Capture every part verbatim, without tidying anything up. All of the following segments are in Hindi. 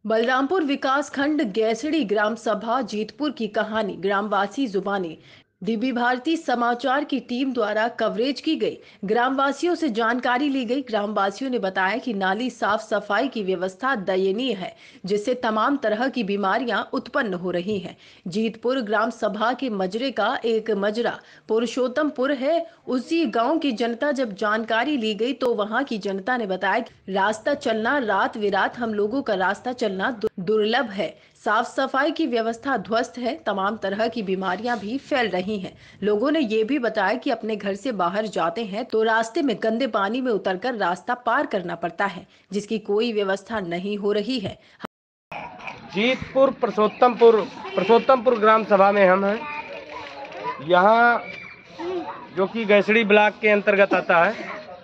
बलरामपुर विकास खंड गैसड़ी ग्राम सभा जीतपुर की कहानी ग्रामवासी जुबानी डीबी भारती समाचार की टीम द्वारा कवरेज की गई। ग्रामवासियों से जानकारी ली गई। ग्रामवासियों ने बताया कि नाली साफ सफाई की व्यवस्था दयनीय है, जिससे तमाम तरह की बीमारियां उत्पन्न हो रही हैं। जीतपुर ग्राम सभा के मजरे का एक मजरा पुरुषोत्तमपुर है। उसी गांव की जनता जब जानकारी ली गई तो वहां की जनता ने बताया कि रास्ता चलना रात विरात हम लोगों का रास्ता चलना दु- दुर्लभ है। साफ सफाई की व्यवस्था ध्वस्त है। तमाम तरह की बीमारियां भी फैल रही हैं। लोगों ने ये भी बताया कि अपने घर से बाहर जाते हैं तो रास्ते में गंदे पानी में उतरकर रास्ता पार करना पड़ता है, जिसकी कोई व्यवस्था नहीं हो रही है। जीतपुर पुरुषोत्तमपुर पुरुषोत्तमपुर ग्राम सभा में हम हैं। यहाँ जो कि गैसड़ी ब्लॉक के अंतर्गत आता है।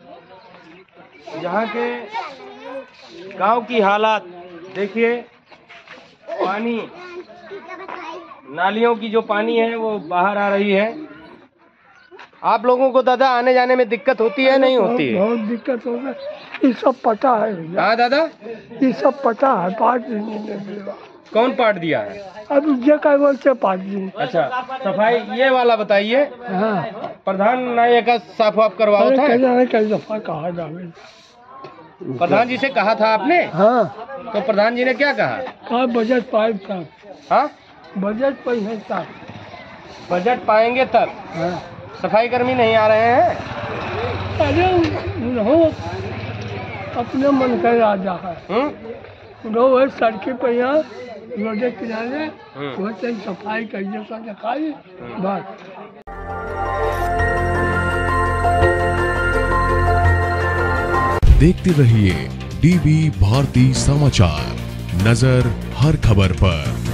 यहाँ के गांव की हालात देखिए। पानी, नालियों की जो पानी है वो बाहर आ रही है। आप लोगों को दादा आने जाने में दिक्कत होती है नहीं होती है? बहुत दिक्कत होगा। ये सब पता है भैया। हाँ दादा, ये सब पता है। पाँच दिन ने दिया। कौन पार्ट दिया है? अब ये क्या बोलते पाँच दिन। अच्छा, सफाई ये वाला बताइए। हाँ, प्रधान नाई का साफ वाफ करवाओ था? कई कई दफा कहा जावे। प्रधान जी से कहा था आपने? हाँ, तो प्रधान जी ने क्या कहा? कहा बजट पाए तब। हाँ, बजट पाई है तब। बजट पाएंगे तब। हाँ। सफाई कर्मी नहीं आ रहे हैं? अरे उन्हों अपने मन का राजा है। उन्हों वही सड़के पर यहाँ रोडे किनारे वही सफाई करिए तो दिखाई बस। देखते रहिए डीबी भारती समाचार, नजर हर खबर पर।